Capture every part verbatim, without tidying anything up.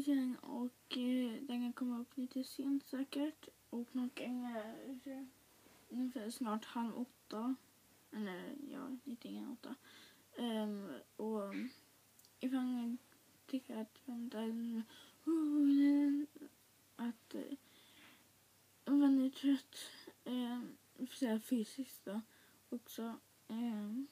sen och eh, den kan komma upp lite sent säkert. Och klockan är eh, ungefär snart halv åtta. Eller ja, lite innan åtta. Um, och ifall ni tycker att vänta uh, att uh, om man är trött um, för fysiskt då också. Um,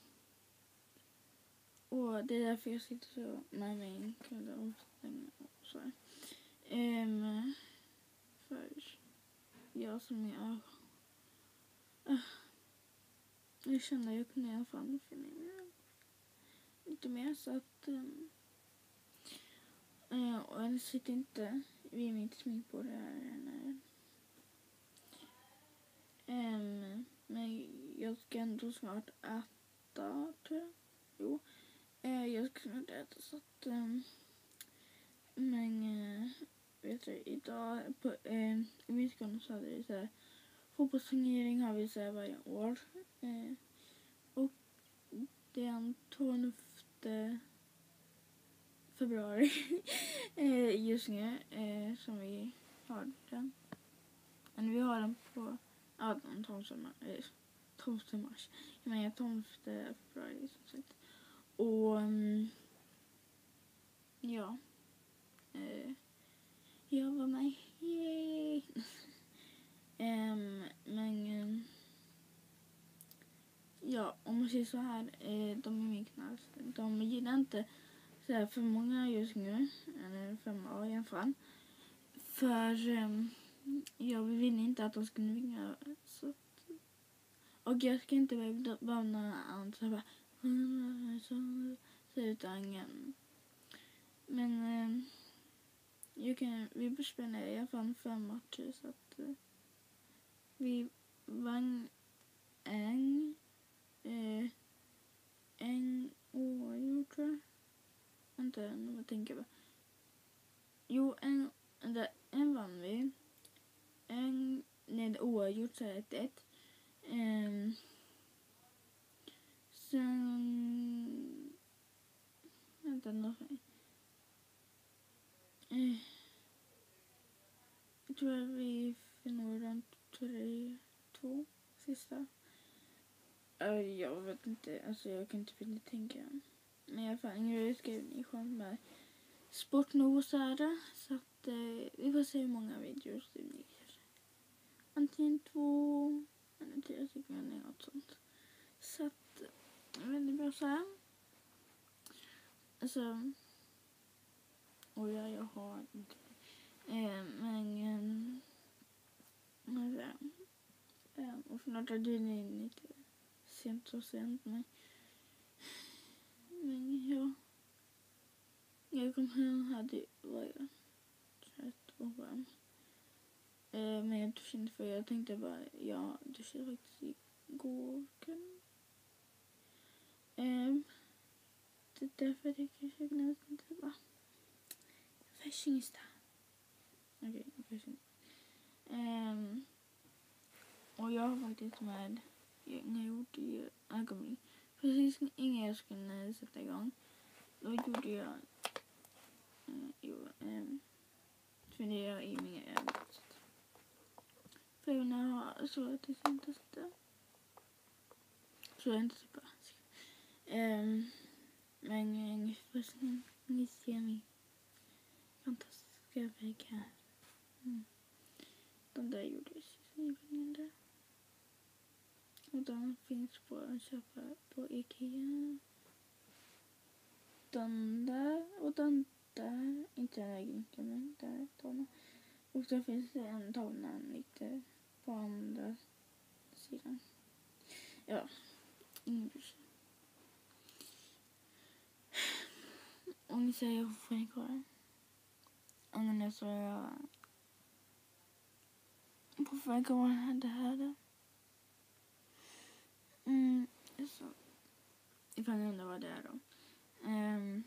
och det är därför jag sitter så med min kille och så. Um, för jag som är uh, jag känner att jag kunde i alla fall finna mig lite mer så att um, uh, och jag sitter inte vid mitt sminkbord här när, um, men jag ska ändå snart äta, tror jag. Jo, uh, jag ska snart äta så att um, men uh, vet du, idag på uh, i min skola så hade det så här fotbollsturnering har vi så här varje år uh, och den tolfte februari just nu eh, som vi har den. Men vi har den på ja, den tolfte mars. Jag menar tolfte februari som sagt. Och um, ja. Eh, jag var med. Yay! um, men um, ja, om man säger så här, eh, de är min knall. De gillar inte så här för många just nu, eller fem år i alla fall. För um, jag vill inte att de ska vinna. Så att, och jag ska inte vara några andra så bara, så, så utan um, men um, jag kan, vi bör spela i alla fall fem matcher så att uh, vi vann en uh, en år, tror jag. Vänta, nu tänker jag. Jo, en, en, en vann vi. En med oavgjort så ett ett. Um, sen... Vänta, nu. Uh, jag tror att vi förlorade tre, två sista. Uh, jag vet inte, alltså jag kan inte vilja tänka. Men i alla fall, jag skrev i sjön med sportnosare. Så att eh, vi får se hur många videos det blir. Antingen två eller tre stycken eller något sånt. Så att väldigt bra så här. Alltså, och ja, jag har inte. Eh, men eh, eh, och snart är det lite sent så sent. Men, men ja. Jag kom hem hade var jag trött och varm. Eh, men jag duschade inte för jag tänkte bara, ja, duschade faktiskt igår kväll. Eh, det är därför jag kanske gnällde inte bara. Fashionista. Okej, okay, fashionista. Eh, och jag har faktiskt med, när jag gjorde ögonbryn. Precis innan jag skulle sätta igång. Då gjorde jag Uh, jo, um, funderar jag i mina ögon. För jag har så att det inte sitter. Så jag inte så bra. Um, men först ni ser min fantastiska vägg här. Mm. De där gjordes i där. Och de finns på att köpa på Ikea. Den där och den där, inte den här grinken, men där tavlan. Och så finns det en tavla lite på andra sidan. Ja, ingen bryr sig. Och ni säger jag får ni kvar. Och nu så är jag på väg att det här då. Mm, så. Ifall ni undrar vad det är då. Um,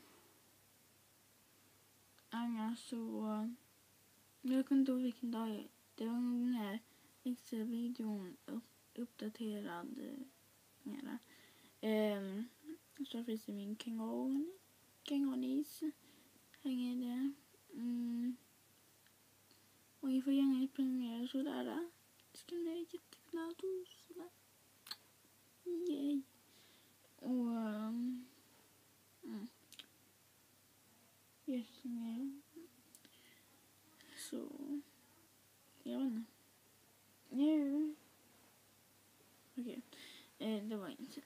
annars så jag kan inte ihåg vilken dag det var den här extra videon upp, uppdaterad mera. Um, så finns det min kangon kangonis hänger det. Mm. jättemånga. Så jag vet inte. Nu. Okej. Eh, det var inte.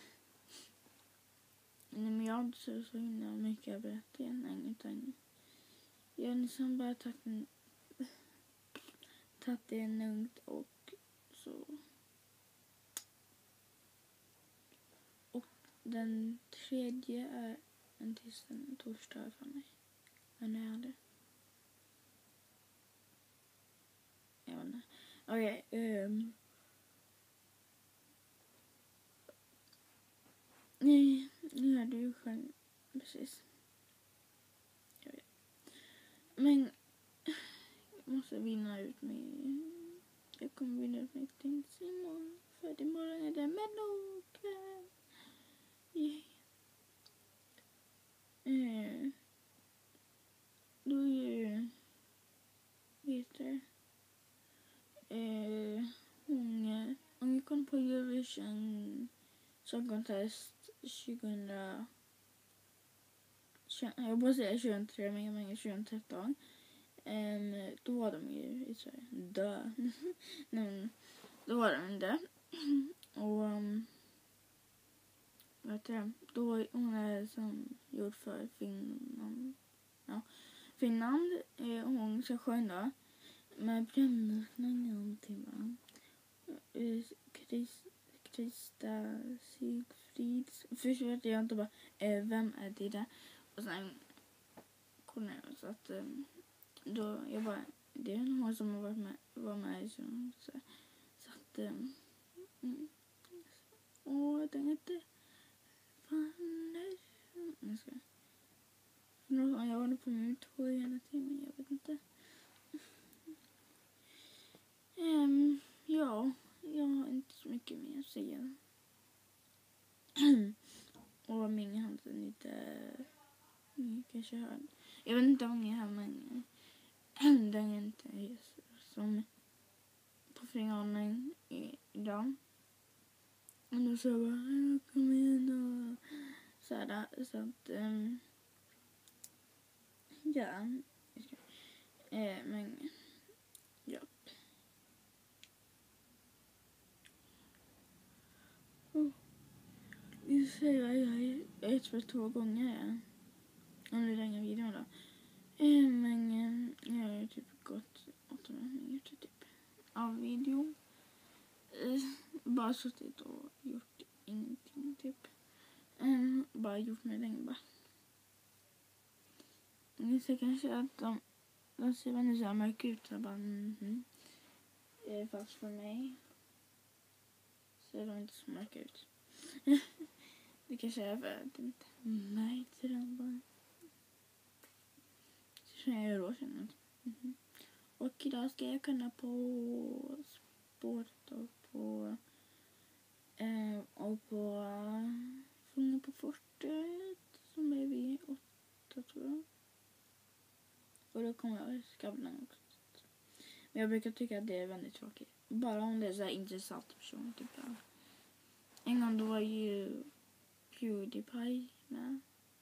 Nej, men jag har inte så, så himla mycket att berätta igen. Utan jag har liksom bara tagit en tagit det lugnt och så. Och den tredje är en tisdag, en torsdag för mig. Men jag hade. Jag vet inte. Okej. Okay, um. Nej, nu är du själv. Precis. Jag vet. Men jag måste vinna ut med. Jag kommer vinna ut med Tings imorgon. För imorgon är det mellokväll. Yeah. Eh, då är ju. Vet du. Eh, hon. Om vi kom på Eurovision Song Contest tjugohundra. Jag borde säga tjugohundratre, men jag menar tjugohundratretton. Um, då var de ju i Sverige. Dö. Nej, då var de inte. Och um, vet du, då var hon är som gjord för Finland. Ja, Finland. Eh, hon ska sjunga med brännmärkning någonting, va? Eh, Chris, Krista Sigfrids. Först vet jag inte bara eh, vem är det där? Och sen kollade jag så att um, då jag bara, det är någon som har varit med, var med så, så, så att um, mm, åh, jag tänkte inte fan, nej, jag ska jag håller på med mitt hår hela tiden, jag vet inte. um, ja, jag har inte så mycket mer att säga. Och min hand är lite, ni kanske hör, jag vet inte om ni hör, men den är inte som på finalen idag. Och då så bara, kom igen och sådär. Så att, um, ja. Eh, men, ja. Oh. Vi säger jag är ett för två gånger. Under den här videon då. Eh, men eh, jag har typ gått åtta minuter typ av video. Eh, bara suttit och gjort ingenting typ. Eh, bara gjort mig länge bara. Ni ser kanske att de, de ser väldigt så här mörka ut. Så bara, mm-hmm. eh, fast för mig ser de inte så mörka ut. Det kanske är för att det inte märkte dem bara. Så känner jag då känner mm-hmm. Och idag ska jag kunna på sport och på eh, och på sjunga på fortet som är vid åtta tror jag. Och då kommer jag Skavlan också. Men jag brukar tycka att det är väldigt tråkigt. Bara om det är så här intressant person typ. En gång då var ju PewDiePie med.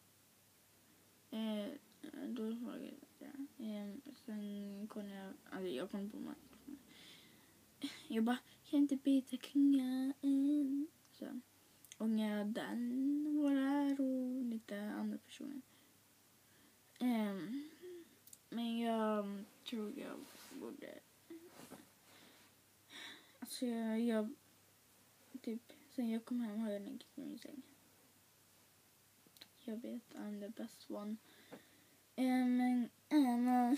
Eh, då var det det. Eh, sen kom jag, alltså jag kom på mig. Jag bara, kan inte byta klinga in? Så. Och när den var där och lite andra personer. Eh, men jag tror jag borde. Alltså jag, jag typ, sen jag kom hem har jag legat i min säng. Jag vet, I'm the best one. Eh, men, äh, men,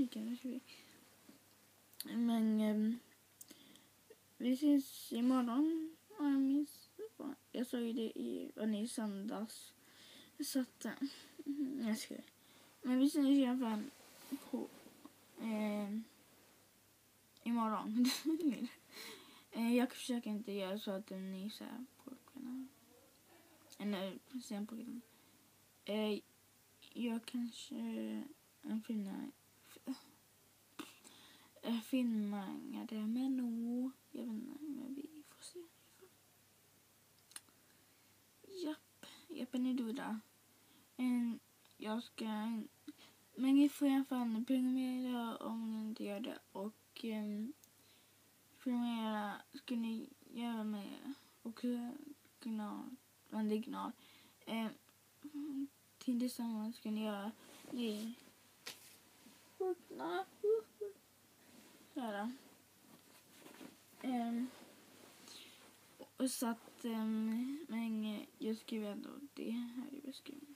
men eh, vi ses imorgon. Jag minns, jag sa ju det i, var ni söndags. Så att, äh, jag ska. Men vi ses i alla fall på, eh, imorgon. eh, jag försöker inte göra så att ni ser på kvällen. Eller sen på kvällen. Eh, jag kanske en filmar äh, filmar det med nog. Jag vet inte, men vi får se. Japp, japp, är du där? En, jag ska men ni får i alla fall prenumerera om ni inte gör det. Och um, prenumerera ska ni göra med också kanal, en dignal. Um, tillsammans ska ni göra det. Sådär. Um, och så att um, men jag skriver ändå det här i beskrivningen.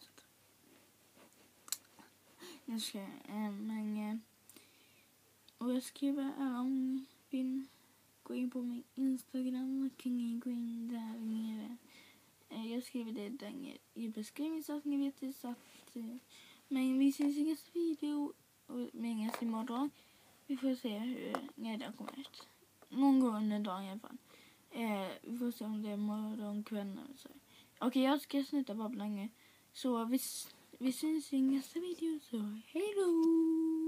Jag ska um, men uh, och jag skriver även om ni vill gå in på min Instagram och kan ni gå in där nere. Uh, jag skriver det där nere i beskrivningen så att ni vet det. Så att, uh, men vi ses i nästa video och mingas imorgon. Vi får se hur när den kommer ut. Någon gång under dagen i alla fall. Eh, vi får se om det är morgon, kväll eller så. Okej, okay, jag ska sluta babbla länge. Så vi, vi syns i nästa video. Så hej då!